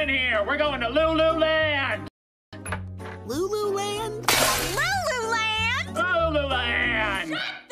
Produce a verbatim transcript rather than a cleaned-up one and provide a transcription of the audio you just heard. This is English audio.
in here. We're going to Lululand. Lululand? Lululand! Lululand.